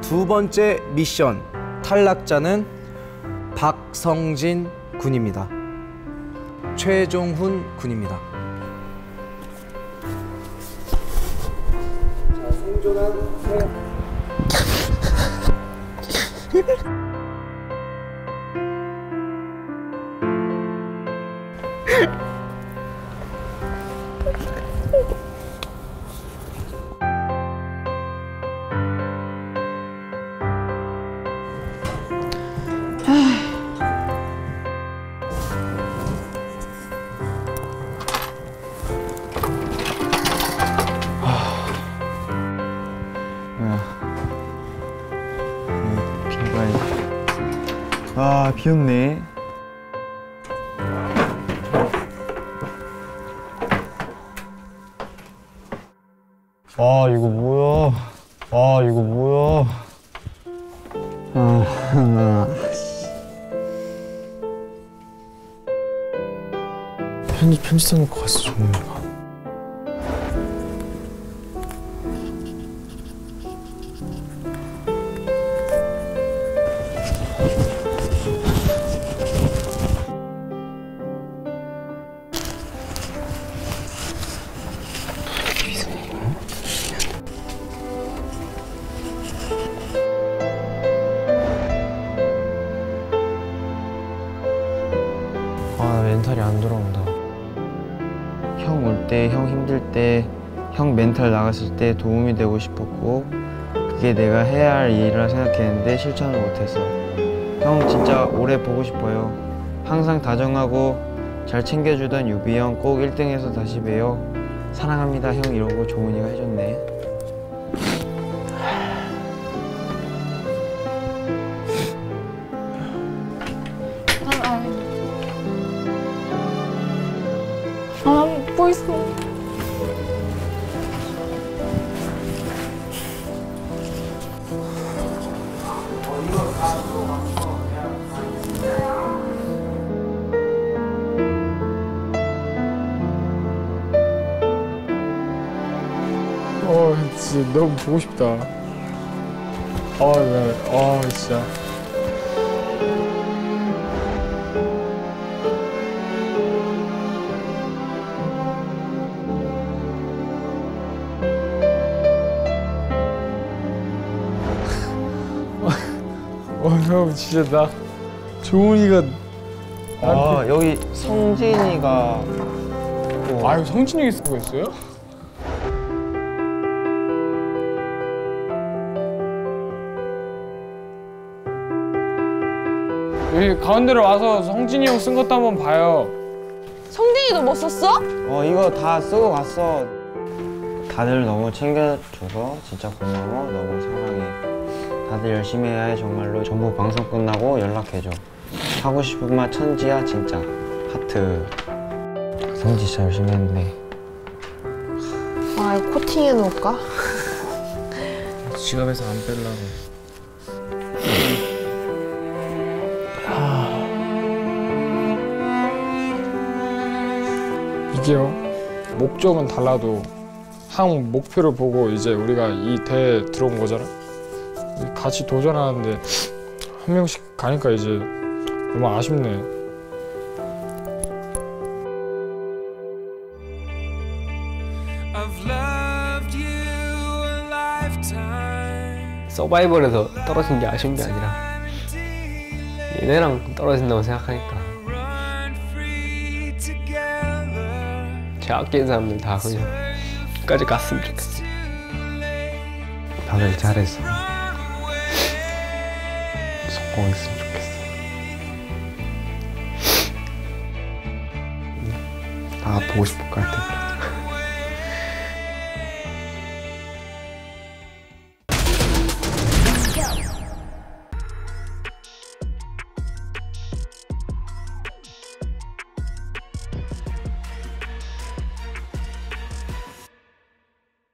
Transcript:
두 번째 미션, 탈락자는 박성진 군입니다. 최종훈 군입니다. 자, 생존한 세. 아, 비었네. 아, 이거 뭐야? 아, 이거 뭐야? 편지 써놓고 갔어, 정우이가. 아, 멘탈이 안 돌아온다. 형 올 때, 형 힘들 때, 형 멘탈 나갔을 때 도움이 되고 싶었고, 그게 내가 해야 할 일이라 생각했는데 실천을 못했어. 형 진짜 오래 보고 싶어요. 항상 다정하고 잘 챙겨주던 유비 형 꼭 1등해서 다시 봬요. 사랑합니다 형. 이러고 조은이가 해줬네. 뭐 있어? 진짜 너무 보고 싶다. 진짜. 형 진짜 나 조은이가 아, 여기 성진이가 또... 아유, 성진이가 쓰고 있어요? 여기 가운데로 와서 성진이 형 쓴 것도 한번 봐요. 성진이도 뭐 썼어? 이거 다 쓰고 갔어. 다들 너무 챙겨줘서 진짜 고마워. 너무 사랑해. 다들 열심히 해야 해. 정말로. 전부 방송 끝나고 연락해줘. 하고 싶은 말 천지야 진짜. 하트. 성지 진짜 열심히 했네. 아, 이거 코팅해 놓을까? 지갑에서 안 빼려고. 이게요, 목적은 달라도 한 목표를 보고 이제 우리가 이 대회에 들어온 거잖아. 같이 도전하는데 한 명씩 가니까 이제 너무 아쉽네. 서바이벌에서 떨어진 게 아쉬운 게 아니라 얘네랑 떨어진다고 생각하니까 제 아끼는 사람들 다 그냥 끝까지 갔으면 좋겠어. 다들 잘했어. 성공했으면 좋겠어. 다 보고 싶을 것 같아.